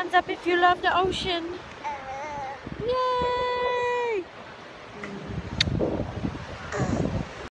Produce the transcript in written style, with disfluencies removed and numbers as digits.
hands up if you love the ocean. Yay!